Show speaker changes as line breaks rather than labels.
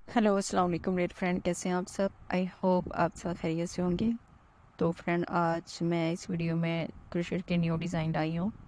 Hello अस्सलाम वालेकुम मेरे फ्रेंड, कैसे हैं आप सब। आई होप आप सब खैरियत से होंगे। तो फ्रेंड, आज मैं इस वीडियो में क्रोशेट के न्यू डिज़ाइन लाई हूँ।